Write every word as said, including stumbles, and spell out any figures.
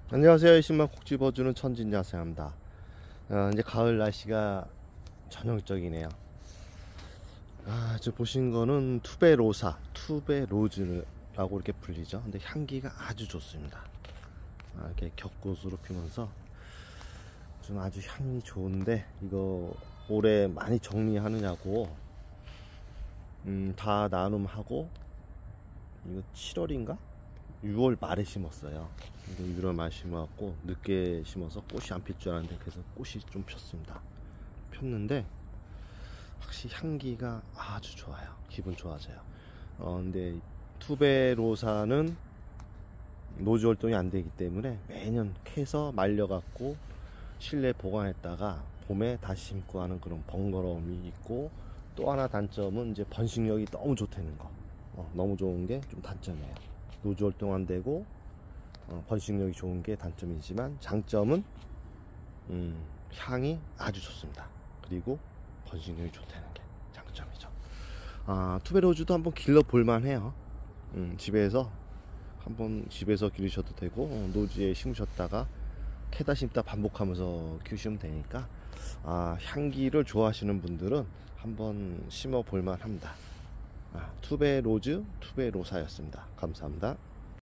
안녕하세요. 신만 콕 집어주는 천진야생입니다. 어, 이제 가을 날씨가 전형적이네요. 아, 지금 보신 거는 투베로사, 투베로즈라고 이렇게 불리죠. 근데 향기가 아주 좋습니다. 아, 이렇게 겹꽃으로 피면서 좀 아주 향이 좋은데, 이거 올해 많이 정리하느냐고 음, 다 나눔하고, 이거 칠월인가? 유월 말에 심었어요. 근데 유월 말에 심어갖고 늦게 심어서 꽃이 안 필 줄 알았는데, 그래서 꽃이 좀 폈습니다. 폈는데 확실히 향기가 아주 좋아요. 기분 좋아져요. 어 근데 투베로사는 노즈 활동이 안 되기 때문에 매년 캐서 말려갖고 실내 보관했다가 봄에 다시 심고 하는 그런 번거로움이 있고, 또 하나 단점은 이제 번식력이 너무 좋다는 거. 어, 너무 좋은 게 좀 단점이에요. 노즈 활동 안 되고 어, 번식력이 좋은 게 단점이지만, 장점은 음, 향이 아주 좋습니다. 그리고 번식력이 좋다는 게 장점이죠. 아, 투베로즈도 한번 길러 볼만 해요. 음, 집에서 한번 집에서 기르셔도 되고, 어, 노지에 심으셨다가 캐다 심다 반복하면서 키우시면 되니까, 아, 향기를 좋아하시는 분들은 한번 심어 볼만 합니다. 아, 투베로즈, 투베로사였습니다. 감사합니다.